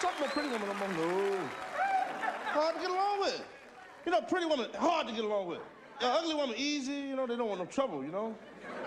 something about pretty woman, no. Hard to get along with. You know, pretty woman, hard to get along with. Ugly woman, easy, you know, they don't want no trouble, you know?